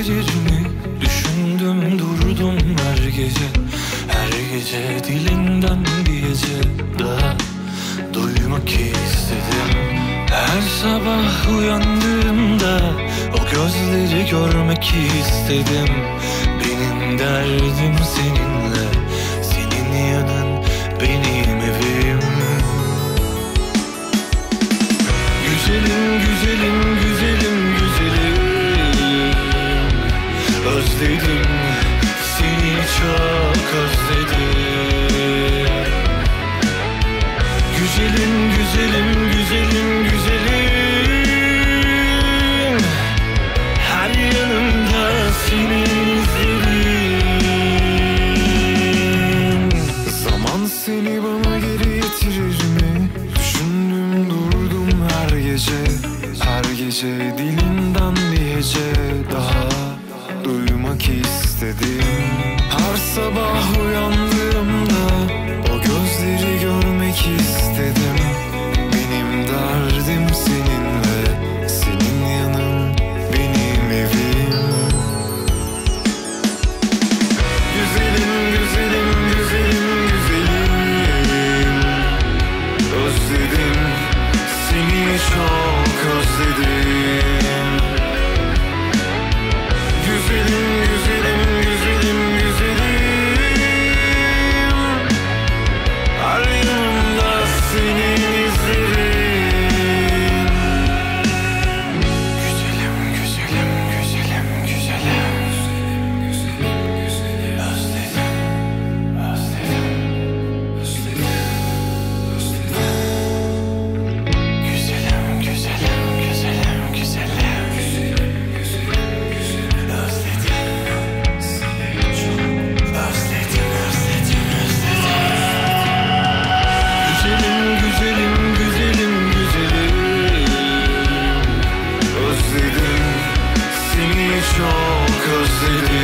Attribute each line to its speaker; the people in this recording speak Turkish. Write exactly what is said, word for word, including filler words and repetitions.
Speaker 1: yitirir mi? Düşündüm durdum her gece, her gece dilinden bir gece daha duymak istedim. Her sabah uyandığımda o gözleri görmek istedim. Benim derdim seninle, senin yanın benim evim. Güzelim, güzelim, güzelim, güzelim. Özledim, seni çok özledim. Güzelim, güzelim, güzelim, güzelim. Her yanımda senin izlerim. Zaman seni bana geri getirir mi? Düşündüm durdum her gece, her gece dilinden bir hece daha duymak istedim. Her sabah uyandığımda o gözleri görmek istedim. Benim derdim seninle, senin yanın benim evim. Güzelim, güzelim, güzelim, güzelim. Özledim, seni çok özledim. Güzelim, güzelim, güzelim, güzelim. Her yanımda senin izlerim. Güzelim, güzelim, güzelim, güzelim. Özledim, özledim, özledim, özledim. Güzelim, güzelim, güzelim, güzelim. Çok özledim.